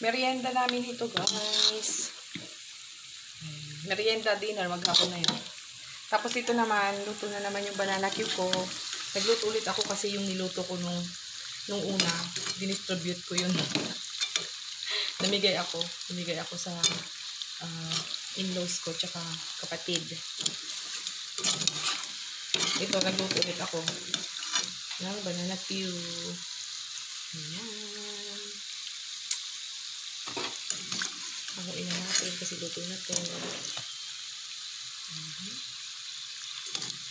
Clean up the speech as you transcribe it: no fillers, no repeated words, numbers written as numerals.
Merienda namin ito, guys. Merienda dinner, maghapon na yun. Tapos ito naman, luto na naman yung banana cue ko. Nagluto ulit ako kasi yung niluto ko nung una, dinistribute ko yun. Namigay ako sa in-laws ko, tsaka kapatid. Ito, nagluto ulit ako ng banana cue. Ayan. Haluin na natin kasi luto na to.